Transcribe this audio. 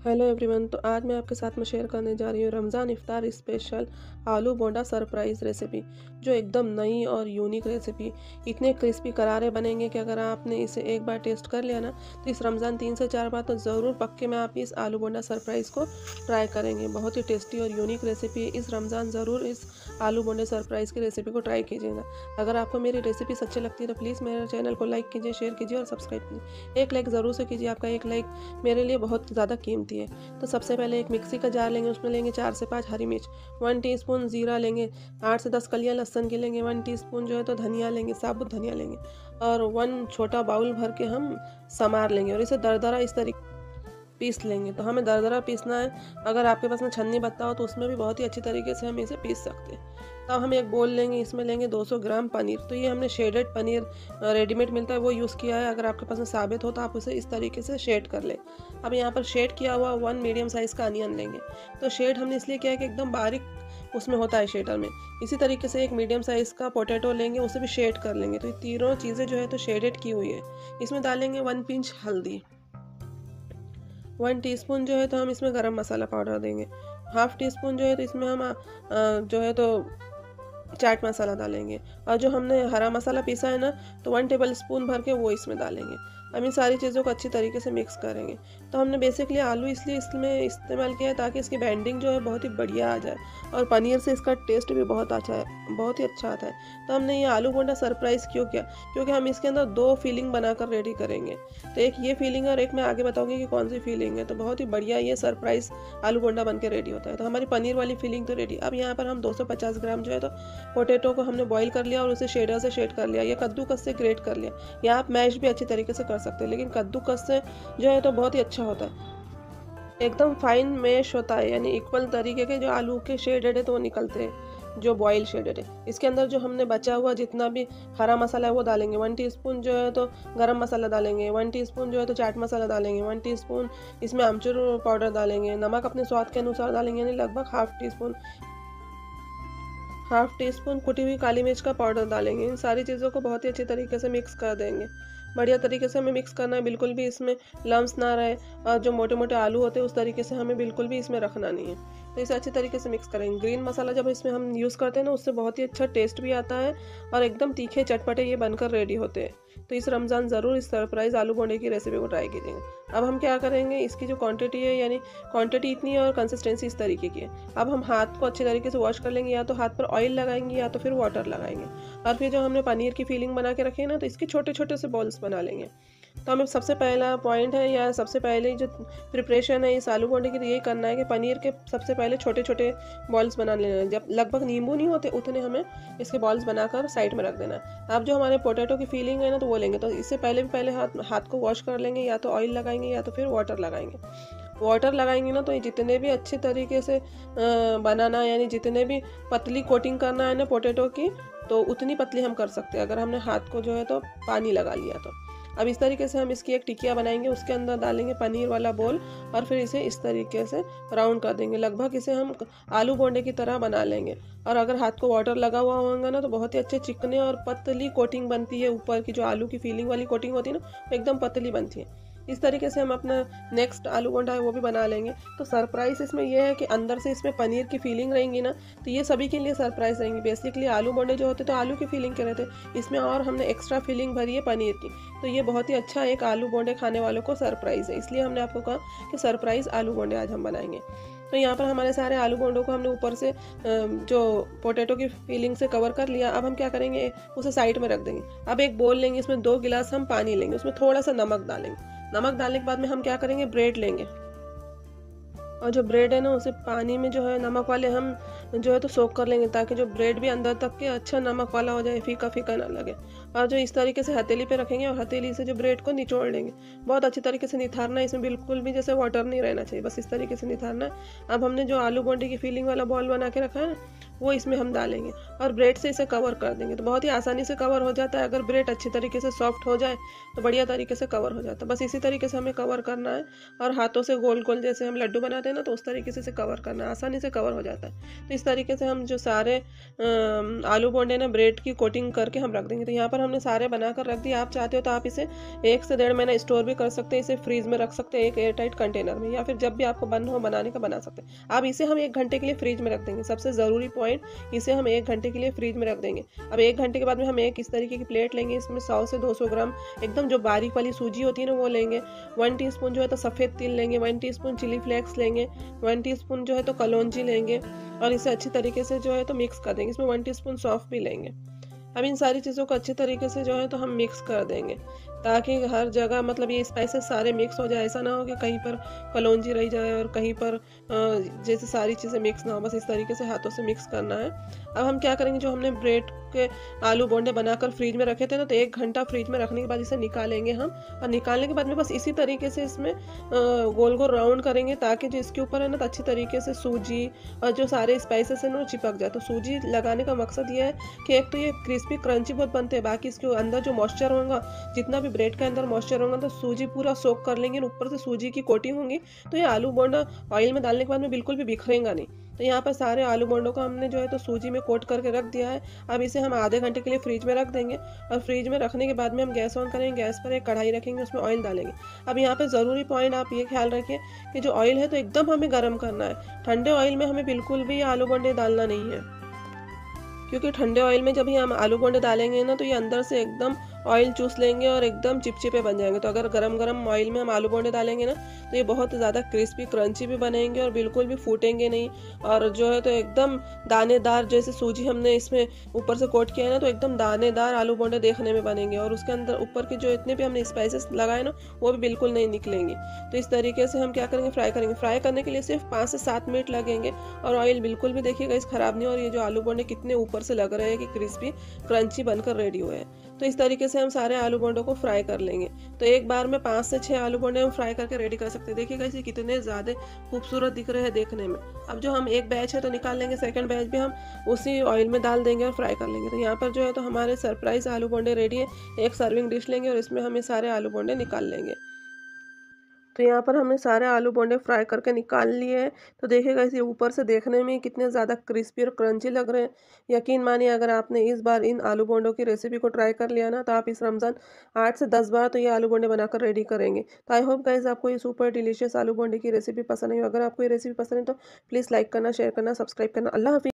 Hello everyone. तो आज मैं आपके साथ में शेयर करने जा रही हूँ रमज़ान इफ्तार स्पेशल आलू बोंडा सरप्राइज़ रेसिपी, जो एकदम नई और यूनिक रेसिपी। इतने क्रिस्पी करारे बनेंगे कि अगर आपने इसे एक बार टेस्ट कर लिया ना, तो इस रमज़ान 3 से 4 बार तो ज़रूर पक्के में आप इस आलू बोंडा सरप्राइज़ को ट्राई करेंगे। बहुत ही टेस्टी और यूनिक रेसिपी है। इस रमज़ान ज़रूर इस आलू बोंडे सरप्राइज़ की रेसिपी को ट्राई कीजिएगा। अगर आपको मेरी रेसिपी अच्छी लगती है तो प्लीज़ मेरे चैनल को लाइक कीजिए, शेयर कीजिए और सब्सक्राइब कीजिए। एक लाइक ज़रूर से कीजिए, आपका एक लाइक मेरे लिए बहुत ज़्यादा कीमती है। तो सबसे पहले एक मिक्सी का जार लेंगे, उसमें लेंगे 4 से 5 हरी मिर्च, 1 टीस्पून जीरा लेंगे, 8 से 10 कलियां लहसुन की लेंगे, 1 टीस्पून जो है तो धनिया लेंगे, साबुत धनिया लेंगे और 1 छोटा बाउल भर के हम समार लेंगे और इसे दरदरा इस तरीके पीस लेंगे। तो हमें दरदरा पीसना है। अगर आपके पास में छन्नी बत्ता हो तो उसमें भी बहुत ही अच्छी तरीके से हम इसे पीस सकते हैं। तो हम एक बोल लेंगे, इसमें लेंगे 200 ग्राम पनीर। तो ये हमने शेडेड पनीर रेडीमेड मिलता है वो यूज़ किया है। अगर आपके पास में साबित हो तो आप उसे इस तरीके से शेड कर लें। अब यहाँ पर शेड किया हुआ 1 मीडियम साइज़ का अनियन लेंगे। तो शेड हमने इसलिए किया है कि एकदम बारीक उसमें होता है शेडर में। इसी तरीके से एक मीडियम साइज़ का पोटैटो लेंगे, उसे भी शेड कर लेंगे। तो ये तीनों चीज़ें जो है तो शेडेड की हुई है। इसमें डालेंगे 1 पिंच हल्दी, 1 टीस्पून जो है तो हम इसमें गरम मसाला पाउडर देंगे, हाफ़ टी स्पून जो है तो इसमें हम जो है तो चाट मसाला डालेंगे और जो हमने हरा मसाला पीसा है ना, तो 1 टेबल स्पून भर के वो इसमें डालेंगे। हम इन सारी चीज़ों को अच्छी तरीके से मिक्स करेंगे। तो हमने बेसिकली आलू इसलिए इसमें इस्तेमाल किया है ताकि इसकी बाइंडिंग जो है बहुत ही बढ़िया आ जाए और पनीर से इसका टेस्ट भी बहुत अच्छा है, बहुत ही अच्छा आता है। तो हमने ये आलू बोंडा सरप्राइज़ क्यों किया, क्योंकि हम इसके अंदर 2 फीलिंग बनाकर रेडी करेंगे। तो एक ये फीलिंग है और एक मैं आगे बताऊँगी कि कौन सी फीलिंग है। तो बहुत ही बढ़िया ये सरप्राइज़ आलू बोंडा बन के रेडी होता है। तो हमारी पनीर वाली फीलिंग तो रेडी। अब यहाँ पर हम 250 ग्राम जो है तो पोटैटो को हमने बॉईल कर लिया और उसे शेडर से शेड कर लिया या कद्दूकस से ग्रेट कर लिया, या आप मैश भी अच्छी तरीके से कर सकते हैं, लेकिन कद्दूकस से जो है तो बहुत ही अच्छा होता है, एकदम फाइन मैश होता है। यानी इक्वल तरीके के जो आलू के शेडेड है तो वो निकलते हैं, जो बॉयल शेडेड है। इसके अंदर जो हमने बचा हुआ जितना भी हरा मसाला है वो डालेंगे, 1 टीस्पून जो है तो गरम मसाला डालेंगे, 1 टीस्पून जो है तो चाट मसाला डालेंगे, 1 टीस्पून इसमें अमचूर पाउडर डालेंगे, नमक अपने स्वाद के अनुसार डालेंगे, यानी लगभग हाफ टी स्पून कुटी हुई काली मिर्च का पाउडर डालेंगे। इन सारी चीज़ों को बहुत ही अच्छी तरीके से मिक्स कर देंगे। बढ़िया तरीके से हमें मिक्स करना है, बिल्कुल भी इसमें लम्स ना रहे और जो मोटे मोटे आलू होते हैं उस तरीके से हमें बिल्कुल भी इसमें रखना नहीं है। तो इसे अच्छी तरीके से मिक्स करेंगे। ग्रीन मसाला जब इसमें हम यूज़ करते हैं ना, उससे बहुत ही अच्छा टेस्ट भी आता है और एकदम तीखे चटपटे ये बनकर रेडी होते हैं। तो इस रमज़ान ज़रूर इस सरप्राइज़ आलू बोंडे की रेसिपी को ट्राई कीजिएगा। अब हम क्या करेंगे, इसकी जो क्वांटिटी है, यानी क्वांटिटी इतनी है और कंसिस्टेंसी इस तरीके की है। अब हम हाथ को अच्छे तरीके से वॉश कर लेंगे, या तो हाथ पर ऑयल लगाएंगे या तो फिर वाटर लगाएंगे। और फिर जो हमने पनीर की फीलिंग बना के रखी है ना, तो इसके छोटे छोटे से बॉल्स बना लेंगे। तो हमें सबसे पहला पॉइंट है, या सबसे पहले जो प्रिपरेशन है इस आलू बोंडे की, तो यही करना है कि पनीर के सबसे पहले छोटे छोटे बॉल्स बना लेना है। जब लगभग नींबू नहीं होते उतने हमें इसके बॉल्स बनाकर साइड में रख देना है। अब जो हमारे पोटैटो की फीलिंग है ना, तो वो लेंगे। तो इससे पहले हाथ को वॉश कर लेंगे, या तो ऑयल लगाएंगे या तो फिर वाटर लगाएंगे। वाटर लगाएंगे ना, तो ये जितने भी अच्छे तरीके से बनाना, यानी जितने भी पतली कोटिंग करना है ना पोटैटो की, तो उतनी पतली हम कर सकते हैं अगर हमने हाथ को जो है तो पानी लगा लिया तो। अब इस तरीके से हम इसकी एक टिकिया बनाएंगे, उसके अंदर डालेंगे पनीर वाला बोल और फिर इसे इस तरीके से राउंड कर देंगे। लगभग इसे हम आलू बोंडे की तरह बना लेंगे। और अगर हाथ को वाटर लगा हुआ होगा ना, तो बहुत ही अच्छे चिकने और पतली कोटिंग बनती है। ऊपर की जो आलू की फीलिंग वाली कोटिंग होती है ना, एकदम पतली बनती है। इस तरीके से हम अपना नेक्स्ट आलू बोंडा है वो भी बना लेंगे। तो सरप्राइज इसमें यह है कि अंदर से इसमें पनीर की फीलिंग रहेंगी ना, तो ये सभी के लिए सरप्राइज रहेंगी। बेसिकली आलू बोंडे जो होते तो आलू की फीलिंग के रहते, इसमें और हमने एक्स्ट्रा फीलिंग भरी है पनीर की। तो ये बहुत ही अच्छा एक आलू बोंडे खाने वालों को सरप्राइज है, इसलिए हमने आपको कहा कि सरप्राइज आलू बोंडे आज हम बनाएंगे। तो यहाँ पर हमारे सारे आलू बोंडों को हमने ऊपर से जो पोटैटो की फीलिंग से कवर कर लिया। अब हम क्या करेंगे, उसे साइड में रख देंगे। अब एक बोल लेंगे, इसमें 2 गिलास हम पानी लेंगे, उसमें थोड़ा सा नमक डालेंगे। नमक डालने के बाद में हम क्या करेंगे, ब्रेड लेंगे और जो ब्रेड है ना, उसे पानी में जो है नमक वाले हम जो है तो सोक कर लेंगे, ताकि जो ब्रेड भी अंदर तक के अच्छा नमक वाला हो जाए, फीका फीका ना लगे। और जो इस तरीके से हथेली पे रखेंगे और हथेली से जो ब्रेड को निचोड़ लेंगे। बहुत अच्छी तरीके से निथारना है, इसमें बिल्कुल भी जैसे वाटर नहीं रहना चाहिए, बस इस तरीके से निथारना है। अब हमने जो आलू बोंडे की फीलिंग वाला बॉल बना के रखा है ना, वो इसमें हम डालेंगे और ब्रेड से इसे कवर कर देंगे। तो बहुत ही आसानी से कवर हो जाता है, अगर ब्रेड अच्छी तरीके से सॉफ्ट हो जाए तो बढ़िया तरीके से कवर हो जाता है। बस इसी तरीके से हमें कवर करना है और हाथों से गोल गोल जैसे हम लड्डू बनाते हैं ना, तो उस तरीके से इसे कवर करना है, आसानी से कवर हो जाता है। तो इस तरीके से हम जो सारे आलू बोंडे ना ब्रेड की कोटिंग करके हम रख देंगे। तो यहाँ पर हमने सारे बनाकर रख दिए। आप चाहते हो तो आप इसे 1 से 1.5 महीना स्टोर भी कर सकते हैं, इसे फ्रीज में रख सकते हैं एक एयर टाइट कंटेनर में, या फिर जब भी आपको मन हो बनाने का बना सकते हैं। अब इसे हम 1 घंटे के लिए फ्रीज में रख देंगे। सबसे ज़रूरी पॉइंट, इसे हम 1 घंटे के लिए फ्रीज में रख देंगे। अब 1 घंटे के बाद में हम एक इस तरीके की प्लेट लेंगे, इसमें 100 से 200 ग्राम एकदम जो बारीक वाली सूजी होती है ना वो लेंगे। 1 टीस्पून जो है तो सफ़ेद तिल लेंगे, 1 टीस्पून चिली फ्लेक्स लेंगे, 1 टीस्पून जो है तो कलौंजी लेंगे और इसे अच्छी तरीके से जो है तो मिक्स कर देंगे। इसमें 1 टीस्पून सौंफ भी लेंगे। अब इन सारी चीज़ों को अच्छे तरीके से जो है तो हम मिक्स कर देंगे, ताकि हर जगह मतलब ये स्पाइसेस सारे मिक्स हो जाए। ऐसा ना हो कि कहीं पर कलौंजी रह जाए और कहीं पर जैसे सारी चीज़ें मिक्स ना हो। बस इस तरीके से हाथों से मिक्स करना है। अब हम क्या करेंगे, जो हमने ब्रेड के आलू बोंडे बनाकर फ्रीज में रखे थे ना, तो 1 घंटा फ्रीज में रखने के बाद इसे निकालेंगे हम, और निकालने के बाद में बस इसी तरीके से इसमें गोल गोल राउंड करेंगे, ताकि जो इसके ऊपर है ना तो अच्छी तरीके से सूजी और जो सारे स्पाइसेस हैं ना वो चिपक जाए। तो सूजी लगाने का मकसद ये है कि एक तो ये क्रिस्पी क्रंची बहुत बनते हैं, बाकी इसके अंदर जो मॉइस्चर होगा, जितना भी ब्रेड के अंदर मॉइस्चर होगा तो सूजी पूरा सोक कर लेंगे, ऊपर से सूजी की कोटिंग होंगी, तो ये आलू बोंडा ऑयल में डालने के बाद में बिल्कुल भी बिखरेगा नहीं। तो यहाँ पर सारे आलू बोंडों को हमने जो है तो सूजी में कोट करके रख दिया है। अब इसे हम आधे घंटे के लिए फ्रीज में रख देंगे, और फ्रीज में रखने के बाद में हम गैस ऑन करेंगे, गैस पर एक कढ़ाई रखेंगे, उसमें ऑयल डालेंगे। अब यहाँ पे ज़रूरी पॉइंट आप ये ख्याल रखिए कि जो ऑयल है तो एकदम हमें गर्म करना है। ठंडे ऑयल में हमें बिल्कुल भी आलू बोंडे डालना नहीं है, क्योंकि ठंडे ऑयल में जब ही हम आलू बोंडे डालेंगे ना तो ये अंदर से एकदम ऑयल चूस लेंगे और एकदम चिपचिपे बन जाएंगे। तो अगर गरम गरम ऑयल में हम आलू बोंडे डालेंगे ना तो ये बहुत ज़्यादा क्रिस्पी क्रंची भी बनेंगे और बिल्कुल भी फूटेंगे नहीं, और जो है तो एकदम दानेदार, जैसे सूजी हमने इसमें ऊपर से कोट किया है ना, तो एकदम दानेदार आलू बोंडे देखने में बनेंगे, और उसके अंदर ऊपर के जो इतने भी हमने स्पाइसेस लगाए ना वो भी बिल्कुल नहीं निकलेंगे। तो इस तरीके से हम क्या करेंगे, फ्राई करेंगे। फ्राई करने के लिए सिर्फ 5 से 7 मिनट लगेंगे, और ऑयल बिल्कुल भी देखिएगा इस खराब नहीं, और ये जो आलू बोंडे कितने ऊपर से लग रहे हैं कि क्रिस्पी क्रंची बनकर रेडी हुए हैं। तो इस तरीके से हम सारे आलू बोंडों को फ्राई कर लेंगे। तो एक बार में 5 से 6 आलू बोंडे हम फ्राई करके रेडी कर सकते हैं। देखिएगा इसे कितने ज़्यादा खूबसूरत दिख रहे हैं देखने में। अब जो हम एक बैच है तो निकाल लेंगे, सेकंड बैच भी हम उसी ऑयल में डाल देंगे और फ्राई कर लेंगे। तो यहाँ पर जो है तो हमारे सरप्राइज आलू बोंडे रेडी है। एक सर्विंग डिश लेंगे और इसमें हम ये सारे आलू बोंडे निकाल लेंगे। तो यहाँ पर हमने सारे आलू बोंडे फ्राई करके निकाल लिए हैं। तो देखिएगा इसे ऊपर से देखने में कितने ज़्यादा क्रिस्पी और क्रंची लग रहे हैं। यकीन मानिए, अगर आपने इस बार इन आलू बोंडों की रेसिपी को ट्राई कर लिया ना, तो आप इस रमज़ान 8 से 10 बार तो ये आलू बोंडे बनाकर रेडी करेंगे। तो आई होप गाइस आपको ये सुपर डिलीशियस आलू बोंडे की रेसिपी पसंद आई हो। अगर आपको ये रेसिपी पसंद है तो प्लीज़ लाइक करना, शेयर करना, सब्सक्राइब करना। अल्लाह हाफ़िज़।